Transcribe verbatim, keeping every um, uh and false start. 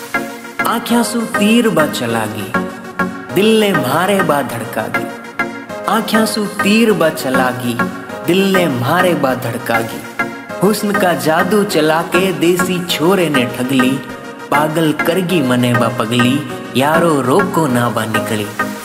आँख्यां सू तीर बा चलागी, दिल ने मारे बा धड़कागी। आँख्यां सू तीर बा चलागी, दिल ने मारे बा धड़कागी। हुस्न का जादू चला के देसी छोरे ने ठगली, पागल करगी मने बा पगली, यारो रोको ना बा निकली।